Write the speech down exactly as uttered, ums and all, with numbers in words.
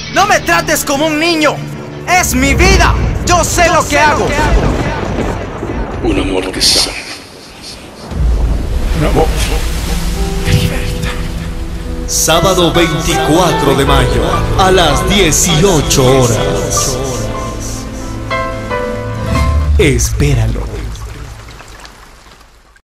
No me trates como un niño. Es mi vida. Yo sé lo que hago. Un amor que sana. Un amor de libertad. Sábado veinticuatro de mayo a las dieciocho horas. Espéralo.